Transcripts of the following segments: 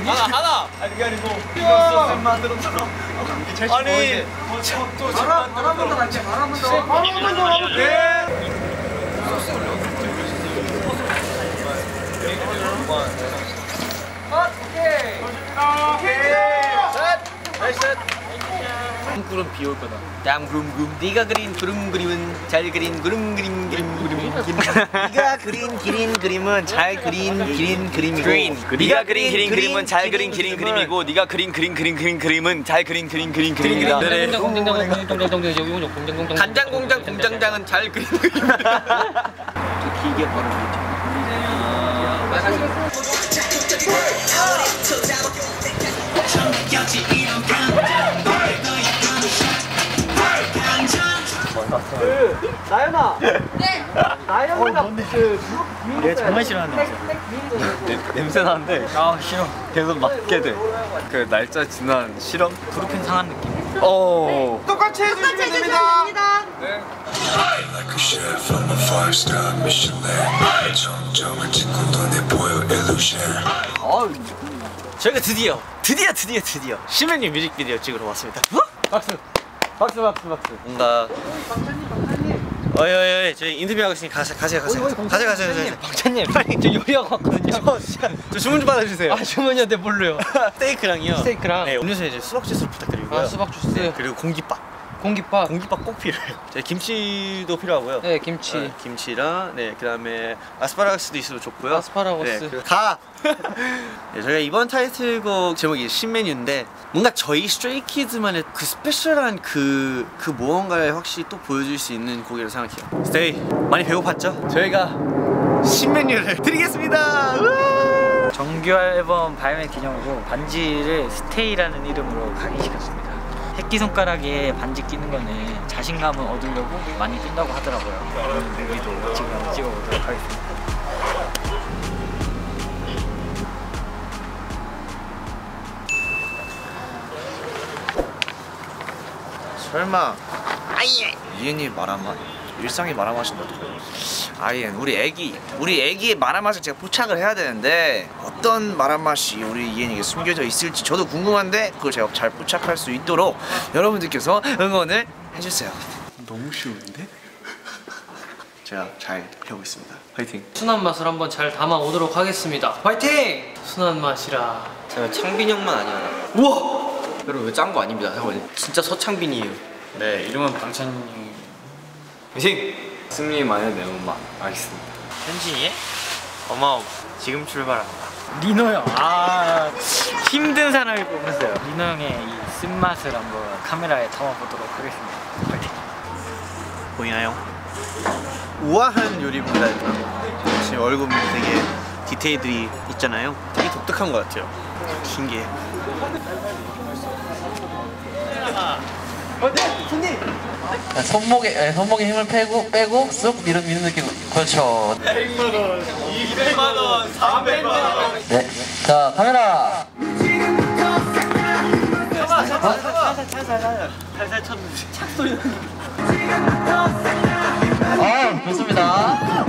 하나. 아니 그게 아니고 이거 쌤 만들었잖아. 아니 또 바람만 더 낫지. 바람만 더. 네. 소스 올려. 오케이. 셋. 구름 비 올 거다. 구름 네가 그린 구름 그림은 잘 그린 구름 그림 네가 그린 그림은 잘 그린 그림이고 네가 그린 그림은 잘 그린 그림이고 네가 그린 그림은 잘 그린 그림이다. 간장 공장장은 잘 그린 그림이다. 기계 바로 나연아. 네. 나연이가 얘 정말 싫어하는 냄새 나는데 아 싫어. 계속 맡게 돼. 그 날짜 지난 실험? 브루펜 상한 느낌. 똑같이 해주시면 됩니다. 네. Like a chef from a five-star Michelin. 정점을 찍고 눈에 보여 illusion. 저희가 드디어 시메뉴 뮤직비디오 찍으러 왔습니다. 박수. 뭔가 어이 저희 인터뷰하고 있으니까 가세요. 박찬님, 저 요리하고 왔거든요. 저 주문 좀 받아주세요. 아 주문이요? 네 뭘로요? 스테이크랑요. 네, 음료수에 이제 수박 주스를 부탁드리고요. 아 수박 주스. 그리고 공깃밥 꼭 필요해요. 김치도 필요하고요. 네 김치. 김치랑 그다음에 아스파라거스도 있어도 좋고요. 아스파라거스. 가. 저희가 이번 타이틀곡 제목이 신메뉴인데 뭔가 저희 스트레이키즈만의 그 스페셜한 그 무언가를 확실히 또 보여줄 수 있는 곡이라고 생각해요. 스테이 많이 배고팠죠? 저희가 신메뉴를 드리겠습니다. 정규 앨범 발매 기념으로 반지를 스테이라는 이름으로 각인시켰습니다. 새끼손가락에 반지 끼는 거는 자신감을 얻으려고 많이 낀다고 하더라고요. 그런 뮤비도 지금 한번 찍어보도록 하겠습니다. 설마 이엔이 말한맛? 일상이 말한맛인가요? 아이엔 우리 애기의 말한맛을 제가 포착을 해야 되는데 어떤 말한맛이 우리 이엔에게 숨겨져 있을지 저도 궁금한데 그걸 제가 잘 포착할 수 있도록 여러분들께서 응원을 해주세요. 너무 쉬운데? 제가 잘 해보겠습니다. 화이팅! 순한 맛을 한번 잘 담아 오도록 하겠습니다. 화이팅! 순한 맛이라. 제가 창빈 형만 아니야. 우와! 여러분 왜 짠 거 아닙니다. 잠깐만요. 진짜 서창빈이에요. 네, 이름은 방찬님. 미팅! 승리만의 매운맛. 알겠습니다. 현진이의 어마어마 지금 출발합니다. 리노 형, 힘든 사람이 뽑혔어요. 리노 형의 이 쓴맛을 한번 카메라에 담아보도록 하겠습니다. 파이팅! 보이나요? 우아한 요리입니다. 지금 얼굴 되게 디테일들이 있잖아요. 되게 독특한 것 같아요. 신기해. 손목에 힘을 빼고 쑥 미는 느낌. 그렇죠. 200만 원, 400만 원. 네. 자 카메라. 살살 쳤는데 착 소리 나는. 좋습니다.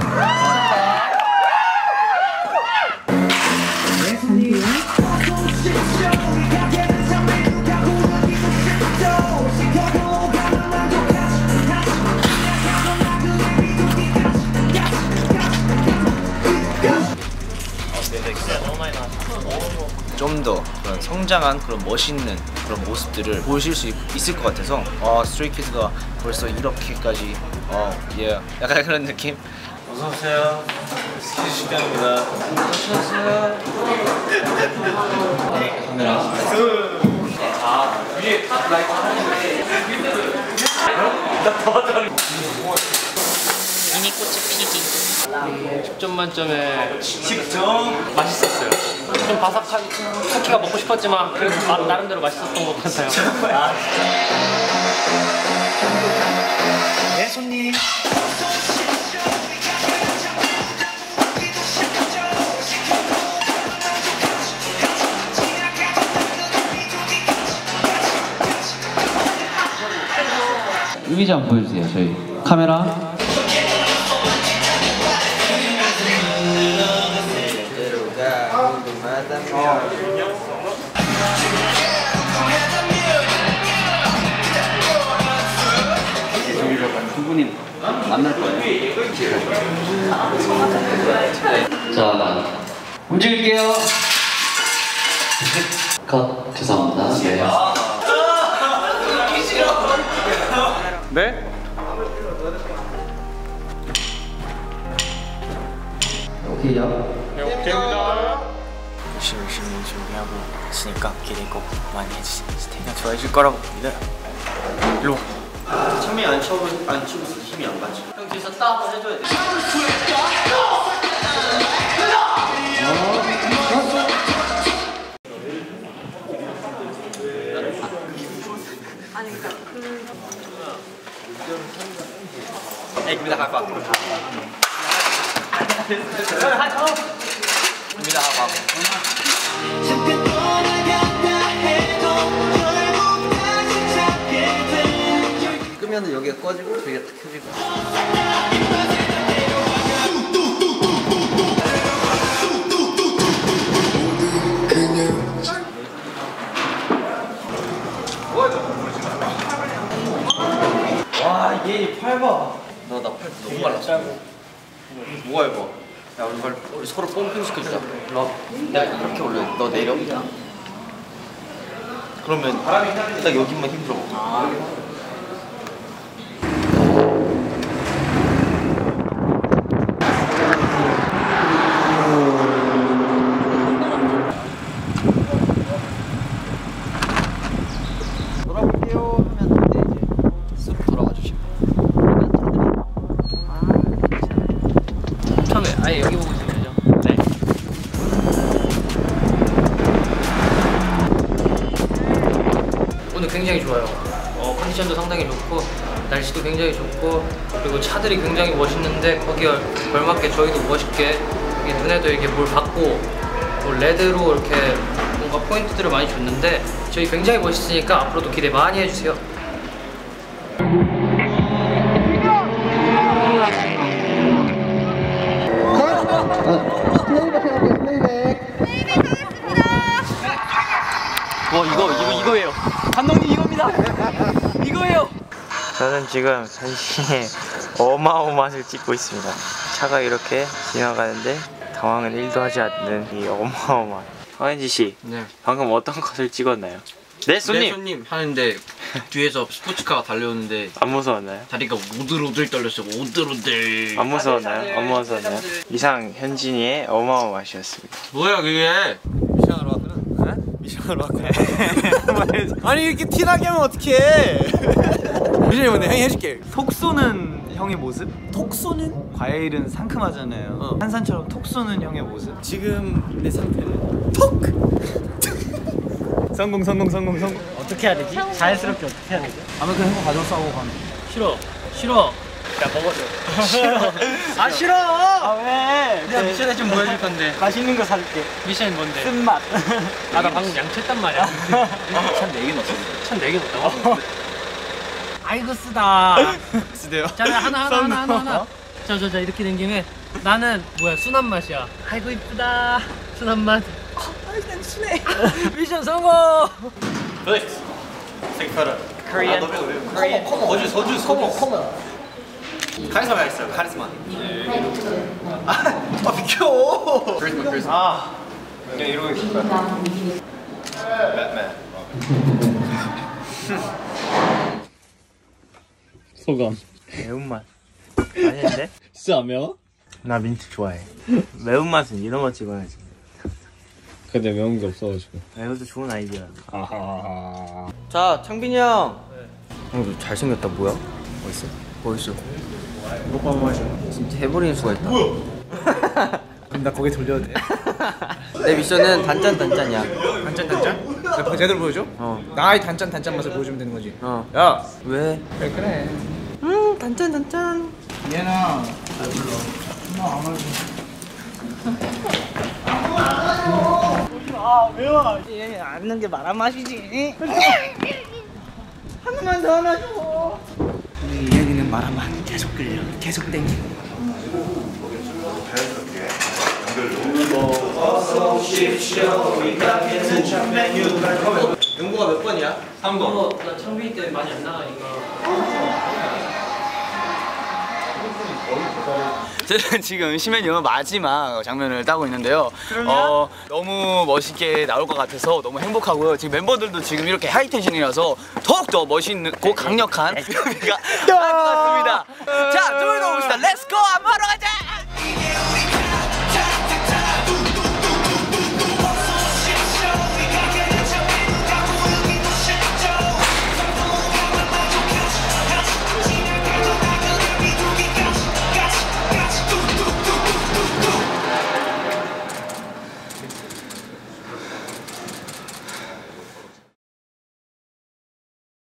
좀 더 그런 성장한 그런 멋있는 그런 모습들을 보실 수 있을 것 같아서 스트레이키즈가 벌써 이렇게까지 약간 그런 느낌. 어서 오세요. 시간입니다. 어서오세요. 카메라. 위에 탑 라이트 하는데. 미니꼬치 피기. 10점 만점에 10점. 맛있었어요. 좀 바삭한 쿠키가 먹고 싶었지만 그래도 나름대로 맛있었던 것 같아요. 네 손님. 이미지 한번 보여주세요. 저희 카메라. 그대로가 궁금하다면 만날 거예요. 자, 움직일게요. 컷. 죄송합니다. 네. 네? 오케이요. 네, 오케이입니다. 열심히 준비하고 있으니까 기대 꼭 많이 해주세요. 스테이가 좋아해줄 거라고 믿어요. 일로 와. 창민이 안 치고 있어 힘이 안 가지. 형 뒤에서 따 한번 해줘야 돼. Kita high five. Kita high five. 끄면은 여기가 꺼지고 여기가 딱 켜지고. 와, 얘 팔 봐. 나 팔 너무 말랐어. 뭐가 얇아? 야, 우리 서로 펌핑 시켜주자. 일로 내가 이렇게 올려. 너 내려. 그러면 딱 여기만 힘들어. 돌아볼게요 하면 그때 이제 쑥 돌아와 주시고. 처음에 아예 여기 보고 있으면 되죠? 네. 오늘 굉장히 좋아요. 컨디션도 상당히 좋고 날씨도 굉장히 좋고 그리고 차들이 굉장히 멋있는데 거기에 걸맞게 저희도 멋있게 이게 눈에도 이게 뭘 받고 뭐 레드로 이렇게 뭔가 포인트들을 많이 줬는데 저희 굉장히 멋있으니까 앞으로도 기대 많이 해주세요. 이거예요. 감독님 이겁니다. 이거예요. 저는 지금 사진에 어마어마를 찍고 있습니다. 차가 이렇게 지나가는데 당황은 1도 하지 않는 이 어마어마한 황현지 씨, 네. 방금 어떤 컷을 찍었나요? 네 손님! 네, 손님 하는데 뒤에서 스포츠카가 달려오는데 안 무서웠나요? 다리가 오들오들 떨렸어요. 오들오들. 안 무서웠나요? 안 무서웠나요? 이상 현진이의 어마어마시였습니다. 뭐야 그게? 미션으로 왔구나. 미션으로 왔구나. 아니 이렇게 티나게 하면 어떡해. 미션이 뭔데? 형이 해줄게. 톡 쏘는 형의 모습? 톡 쏘는? 과일은 상큼하잖아요. 한산처럼 톡 쏘는 형의 모습. 지금 내 상태는 톡! 성공. 어떻게 해야 되지? 자연스럽게 어떻게 해야 되지? 아마 그냥 형 가져서 싸우고 가면 싫어. 야 먹어줘. 아 싫어. 아 왜? 내가 미션에 좀 보여줄 건데. 맛있는 거 사줄게. 미션이 뭔데? 쓴맛. 아 나 방금 양치했단 말이야. 참 4개 넣었어. 참 4개 넣었다고? 아이고 쓰다. 쓰대요. 자 하나. 자 이렇게 된 김에 나는 뭐야 순한 맛이야. 아이고 이쁘다. 순한 맛. 난 순해. 미션 성공. Korean. 서주. 카리스마 있어요. 카리스마. 아 비켜. 크리스마. 아. 그냥 이러고 있을 거야. 배트맨. 소감. 매운맛 아닌데? 진짜 안 매워? 나 민트 좋아해. 매운맛은 이런 거 찍어야지. 근데 매운 게 없어가지고. 이것도 좋은 아이디어야. 아하. 자 창빈이 형. 형도 잘생겼다. 뭐야? 멋있어. 먹고 한번 하자. 진짜 해버리는 수가 있다. 그럼 나 거기 돌려도 돼? 내 미션은 단짠이야. 단짠? 나 제대로 보여줘? 나의 단짠 맛을 보여주면 되는 거지. 야! 왜? 그래. 단짠. 얘나 나 불러. 엄마 안 와줘. 아 매워. 앉는 게 말한 맛이지. 하나만 더 안아줘. 우리 이야기는 말하면 계속 끌려. 계속 땡기고. 영구가 몇 번이야? 3번. 나 창빈이 때문에 많이 안 나가니까. 저는 지금 심현이 형 마지막 장면을 따고 있는데요. 너무 멋있게 나올 것 같아서 너무 행복하고요. 지금 멤버들도 지금 이렇게 하이텐션이라서 더욱더 멋있고 강력한 뮤비가 나올 것 같습니다. 자, 두 분 더 봅시다. 렛츠고! 안무하러 가자!